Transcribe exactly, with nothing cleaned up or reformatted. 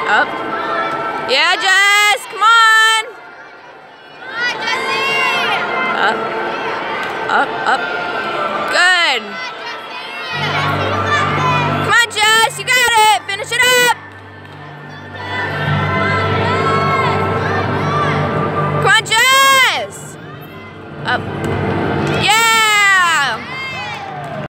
Up. Yeah, Jess, come on. Up. Up, up. Good.